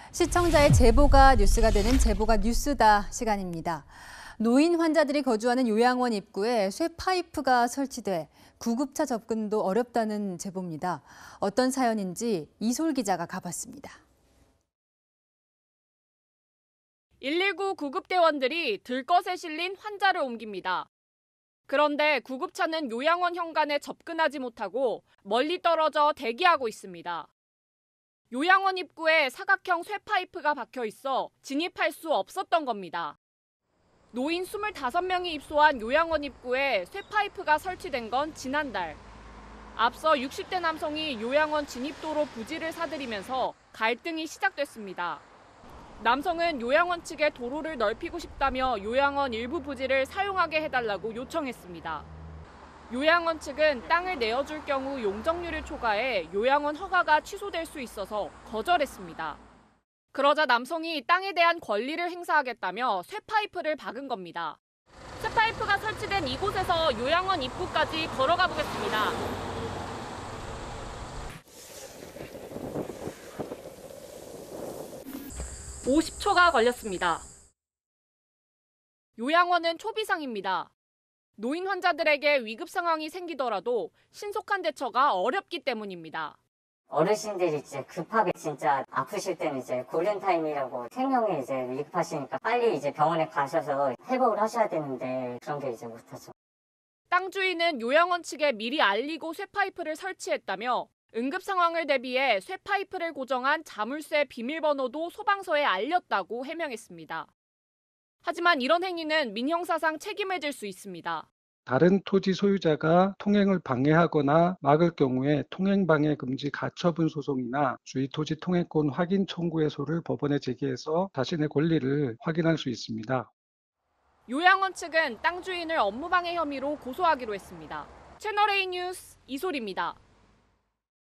시청자의 제보가 뉴스가 되는 제보가 뉴스다 시간입니다. 노인 환자들이 거주하는 요양원 입구에 쇠 파이프가 설치돼 구급차 접근도 어렵다는 제보입니다. 어떤 사연인지 이솔 기자가 가봤습니다. 119 구급대원들이 들것에 실린 환자를 옮깁니다. 그런데 구급차는 요양원 현관에 접근하지 못하고 멀리 떨어져 대기하고 있습니다. 요양원 입구에 사각형 쇠파이프가 박혀 있어 진입할 수 없었던 겁니다. 노인 25명이 입소한 요양원 입구에 쇠파이프가 설치된 건 지난달. 앞서 60대 남성이 요양원 진입도로 부지를 사들이면서 갈등이 시작됐습니다. 남성은 요양원 측에 도로를 넓히고 싶다며 요양원 일부 부지를 사용하게 해달라고 요청했습니다. 요양원 측은 땅을 내어줄 경우 용적률을 초과해 요양원 허가가 취소될 수 있어서 거절했습니다. 그러자 남성이 땅에 대한 권리를 행사하겠다며 쇠파이프를 박은 겁니다. 쇠파이프가 설치된 이곳에서 요양원 입구까지 걸어가 보겠습니다. (50초가) 걸렸습니다. 요양원은 초비상입니다. 노인 환자들에게 위급 상황이 생기더라도 신속한 대처가 어렵기 때문입니다. 어르신들이 이제 급하게 진짜 아프실 때는 이제 골든타임이라고 생명이 이제 위급하시니까 빨리 이제 병원에 가셔서 회복을 하셔야 되는데 그런 게 이제 못하죠. 땅 주인은 요양원 측에 미리 알리고 쇠파이프를 설치했다며 응급 상황을 대비해 쇠파이프를 고정한 자물쇠 비밀번호도 소방서에 알렸다고 해명했습니다. 하지만 이런 행위는 민형사상 책임을 질 수 있습니다. 다른 토지 소유자가 통행을 방해하거나 막을 경우에 통행방해 금지 가처분 소송이나 주의 토지 통행권 확인 청구해소를 법원에 제기해서 자신의 권리를 확인할 수 있습니다. 요양원 측은 땅 주인을 업무방해 혐의로 고소하기로 했습니다. 채널A 뉴스 이솔입니다.